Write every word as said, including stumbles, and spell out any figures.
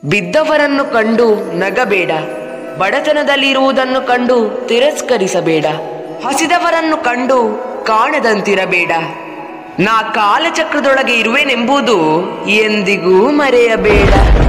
ಬಿದ್ದವರನ್ನು ಕಂಡು ನಗಬೇಡ, ಬಡತನದಲ್ಲಿರುವುದನ್ನು ಕಂಡು ತಿರಸ್ಕರಿಸಬೇಡ, ಹಸಿದವರನ್ನು ಕಂಡು ಕಾಣದಂತಿರಬೇಡ. ನಾ ಕಾಲಚಕ್ರದೊಳಗೆ ಇರುವೆನೆಂಬುದು ಎಂದಿಗೂ ಮರೆಯಬೇಡ.